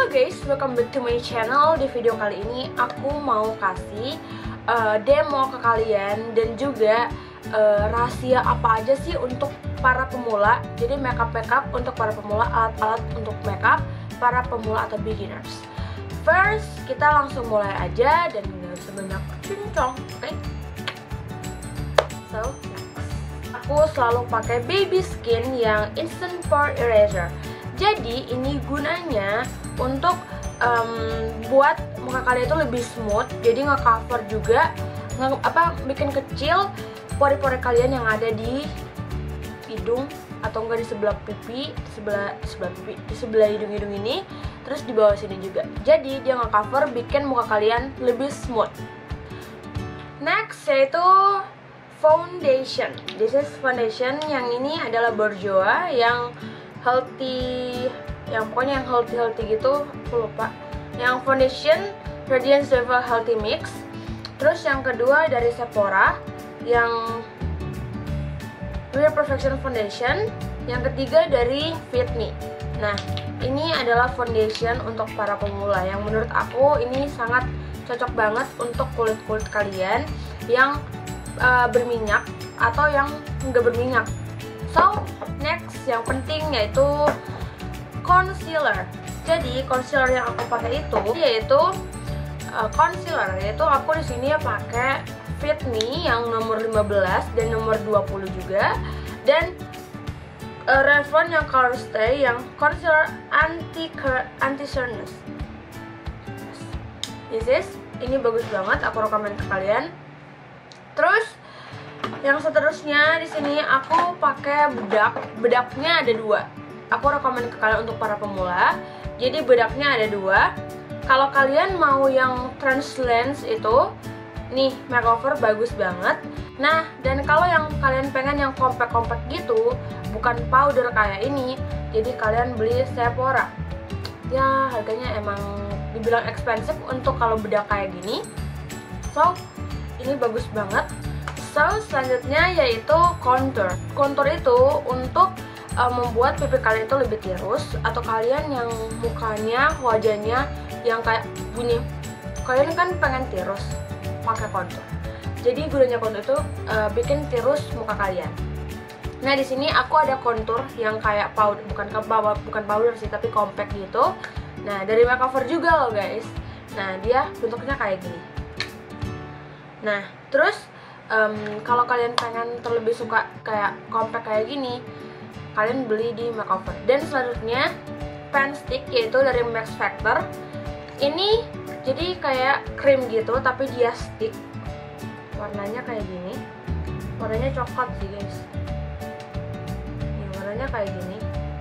Halo guys, welcome back to my channel. Di video kali ini aku mau kasih demo ke kalian dan juga rahasia apa aja sih untuk para pemula. Jadi makeup untuk para pemula, alat-alat untuk makeup para pemula atau beginners. First, kita langsung mulai aja dan nggak usah banyak cincong, oke? So, next, aku selalu pakai Baby Skin yang Instant Pore Eraser. Jadi ini gunanya untuk buat muka kalian itu lebih smooth, jadi nge-cover juga, bikin kecil pori-pori kalian yang ada di hidung atau enggak di sebelah pipi, di sebelah hidung-hidung ini, terus di bawah sini juga. Jadi dia nge-cover, bikin muka kalian lebih smooth. Next yaitu foundation. This is foundation. Yang ini adalah Bourjois yang healthy, yang pokoknya yang healthy gitu, aku lupa. Yang foundation Radiance Level Healthy Mix. Terus yang kedua dari Sephora yang Real Perfection Foundation. Yang ketiga dari Fit Me. Nah, ini adalah foundation untuk para pemula yang menurut aku ini sangat cocok banget untuk kulit-kulit kalian yang berminyak atau yang enggak berminyak. So, next yang penting yaitu concealer. Jadi concealer yang aku pakai itu yaitu concealer, yaitu aku di sini ya pakai Fit Me yang nomor 15 dan nomor 20 juga, dan Revlon yang Color Stay yang concealer anti shirtness. Ini bagus banget, aku rekomend ke kalian. Terus yang seterusnya di sini aku pakai bedak. Bedaknya ada dua. Aku rekomend ke kalian untuk para pemula. Jadi bedaknya ada dua. Kalau kalian mau yang translucent itu, nih makeover bagus banget. Nah, dan kalau yang kalian pengen yang compact gitu, bukan powder kayak ini, jadi kalian beli Sephora. Ya harganya emang dibilang expensive untuk kalau bedak kayak gini. So, ini bagus banget. So, selanjutnya yaitu contour. Contour itu untuk membuat pipi kalian itu lebih tirus, atau kalian yang mukanya, wajahnya yang kayak bunyi, kalian kan pengen tirus, pakai contour. Jadi gunanya contour itu bikin tirus muka kalian. Nah, di sini aku ada contour yang kayak powder, bukan powder sih, tapi compact gitu. Nah, dari makeover juga loh guys. Nah, dia bentuknya kayak gini. Nah, terus kalau kalian pengen terlebih suka kayak compact kayak gini, kalian beli di makeover. Dan selanjutnya pen stick, yaitu dari Max Factor. Ini jadi kayak krim gitu, tapi dia stick. Warnanya kayak gini. Warnanya coklat sih guys. Ini warnanya kayak gini.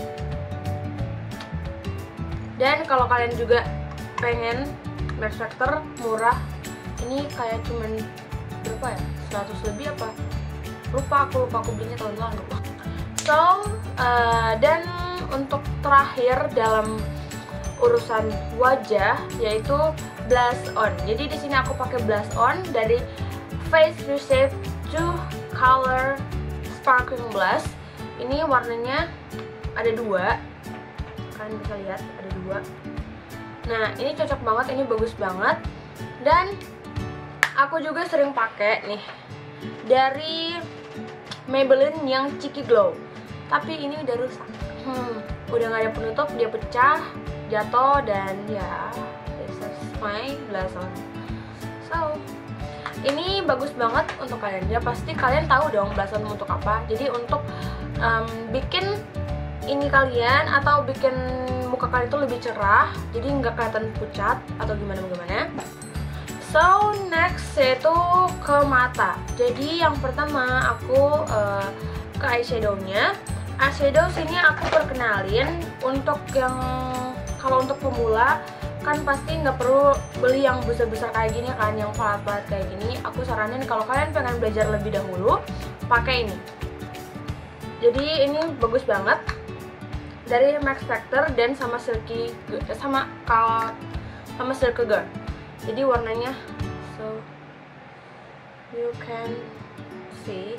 Dan kalau kalian juga pengen Max Factor murah, ini kayak cuman berapa ya? 100 lebih apa? Aku lupa aku belinya tahun lalu. So, dan untuk terakhir dalam urusan wajah yaitu blush on. Jadi di sini aku pakai blush on dari Face Reshape 2 Color Sparkling Blush. Ini warnanya ada dua, kalian bisa lihat ada dua. Nah, ini cocok banget, ini bagus banget. Dan aku juga sering pakai nih dari Maybelline yang Cheeky Glow. Tapi ini udah rusak, udah gak ada penutup, dia pecah, jatuh, dan ya this is my blush on. So, ini bagus banget untuk kalian. Ya pasti kalian tahu dong blush on untuk apa. Jadi untuk bikin ini kalian atau bikin muka kalian itu lebih cerah, jadi nggak kelihatan pucat atau gimana. So, next yaitu ke mata. Jadi yang pertama aku ke eyeshadow-nya. Eyeshadow sini aku perkenalin untuk yang kalau untuk pemula kan pasti nggak perlu beli yang besar-besar kayak gini kan, yang pelat-pelat kayak gini. Aku saranin kalau kalian pengen belajar lebih dahulu, pakai ini. Jadi ini bagus banget dari Max Factor dan sama Silky Girl. Jadi warnanya, so you can see,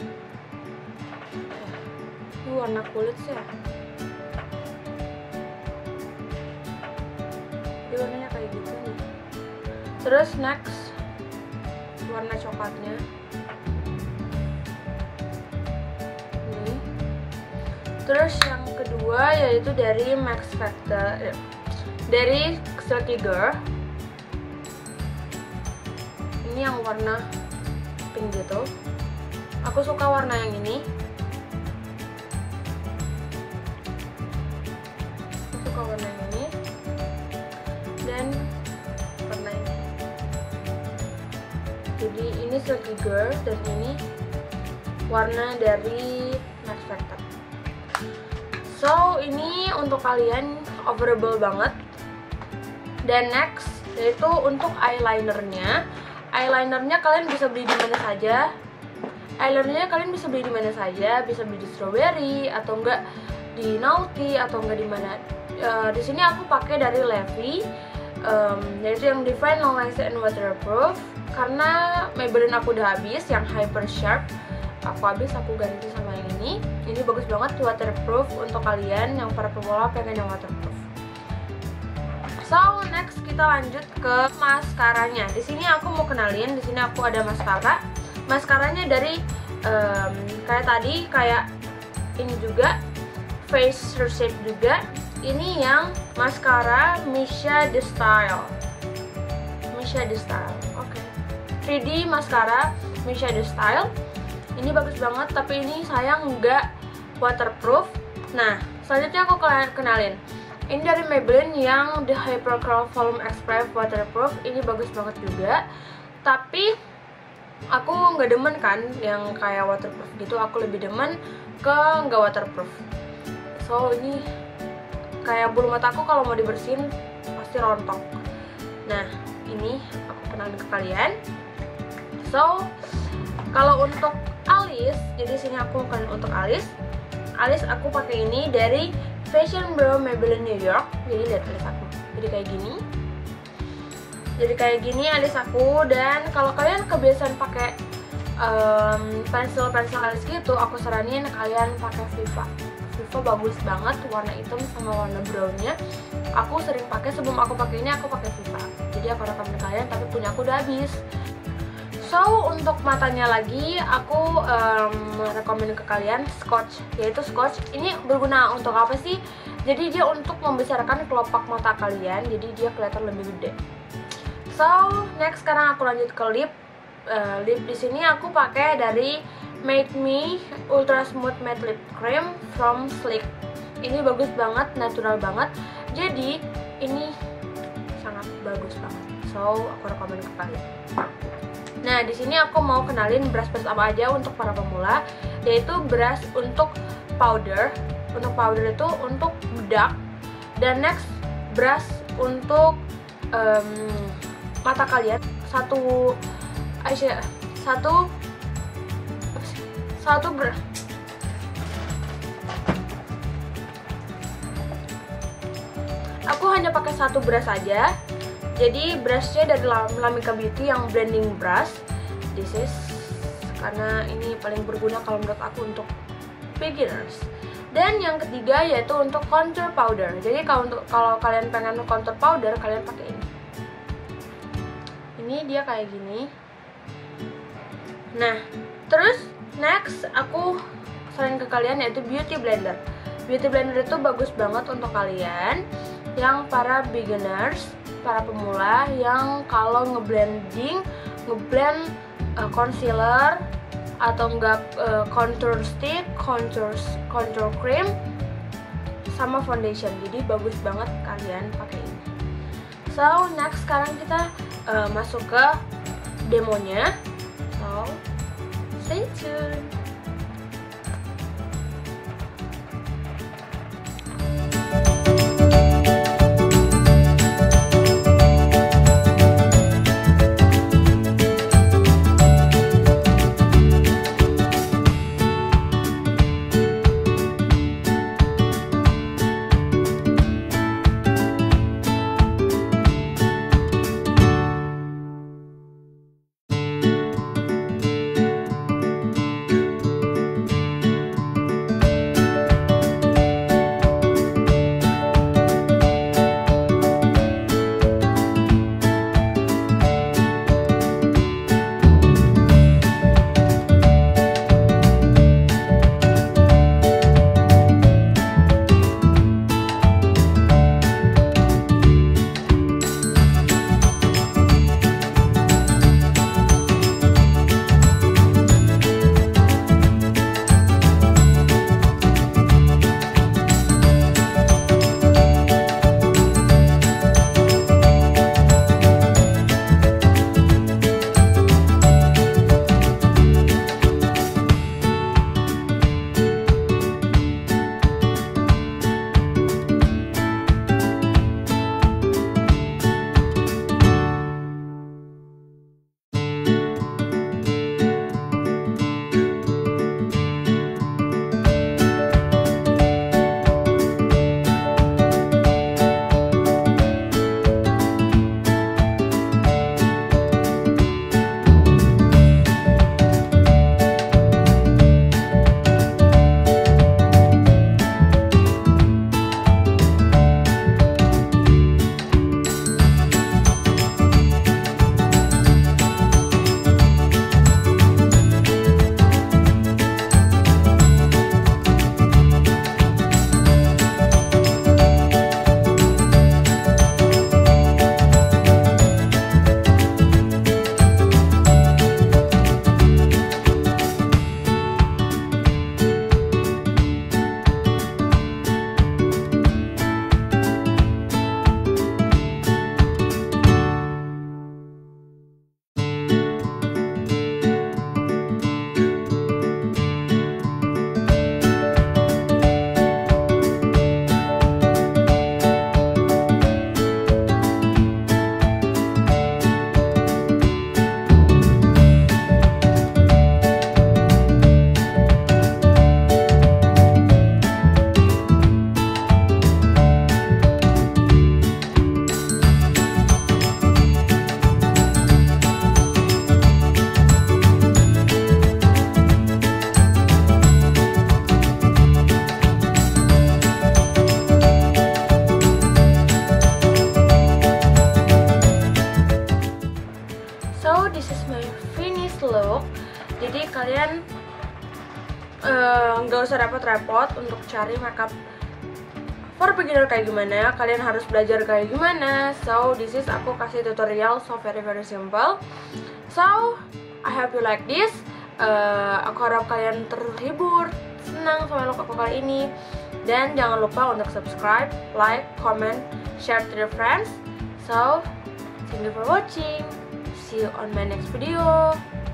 ini warna kulit sih ya. warnanya kayak gitu nih. Terus next warna coklatnya ini. Terus yang kedua yaitu dari Max Factor, dari Silky Girl. Ini yang warna pink gitu. Aku suka warna yang ini. Aku suka warna yang ini dan warna ini. Jadi ini Silky Girl dan ini warna dari Max Factor. So ini untuk kalian overable banget. Dan next yaitu untuk eyelinernya. Eyelinernya kalian bisa beli di mana saja. Eyelinernya kalian bisa beli di mana saja, bisa beli di Strawberry atau enggak di Naughty atau enggak di mana. Di sini aku pakai dari Levi, yaitu yang Define Long Lasting and Waterproof. Karena Maybelline aku udah habis, yang Hyper Sharp aku habis, aku ganti sama yang ini. Ini bagus banget, waterproof untuk kalian yang para pemula pengen yang waterproof. So next kita lanjut ke maskaranya. Di sini aku mau kenalin, di sini aku ada maskara. Maskaranya dari kayak tadi, kayak ini juga face shape juga. Ini yang maskara Misha The Style. Misha The Style, oke. 3D maskara Misha The Style. Ini bagus banget, tapi ini sayang nggak waterproof. Nah, selanjutnya aku kenalin. Ini dari Maybelline yang The Hyper Curl Volume Express Waterproof. Ini bagus banget juga. Tapi aku nggak demen kan yang kayak waterproof gitu. Aku lebih demen ke nggak waterproof. So ini kayak bulu mataku kalau mau dibersihin pasti rontok. Nah ini aku kenalin ke kalian. So kalau untuk alis, jadi sini aku bukan untuk alis. Alis aku pakai ini dari Fashion Bureau Maybelline New York. Jadi lihat alis aku, jadi kayak gini. Jadi kayak gini alis aku. Dan kalau kalian kebiasaan pakai pensil alis gitu, aku saranin kalian pakai Viva. Viva bagus banget, warna hitam sama warna brownnya. Aku sering pakai, sebelum aku pakai ini aku pakai Viva. Jadi aku rekomend kalian, tapi punya aku udah habis. So untuk matanya lagi aku rekomend ke kalian Scotch, yaitu Scotch. Ini berguna untuk apa sih? Jadi dia untuk membesarkan kelopak mata kalian, jadi dia kelihatan lebih gede. So next sekarang aku lanjut ke lip. Lip di sini aku pakai dari Make Me Ultra Smooth Matte Lip Cream from Sleek. Ini bagus banget, natural banget. Jadi ini sangat bagus banget. So aku rekomend ke kalian. Nah, di sini aku mau kenalin brush apa aja untuk para pemula, yaitu brush untuk powder. Untuk powder itu untuk bedak. Dan next brush untuk mata kalian. Aku hanya pakai satu brush aja. Jadi brushnya dari Lamika Beauty yang blending brush. This is karena ini paling berguna kalau menurut aku untuk beginners. Dan yang ketiga yaitu untuk contour powder. Jadi kalau kalian pengen contour powder, kalian pakai ini. Ini dia kayak gini. Nah, terus next aku saranin ke kalian yaitu Beauty Blender. Beauty Blender itu bagus banget untuk kalian yang para beginners, para pemula yang kalau ngeblend concealer atau enggak contour stick, contour cream sama foundation. Jadi bagus banget kalian pakai ini. So next sekarang kita masuk ke demonya. So stay tuned. nggak usah repot-repot untuk cari makeup for beginner kayak gimana, kalian harus belajar kayak gimana. So this is aku kasih tutorial, so very simple. So I hope you like this. Aku harap kalian terhibur, senang sama look aku kali ini. Dan jangan lupa untuk subscribe, like, comment, share to your friends. So thank you for watching. See you on my next video.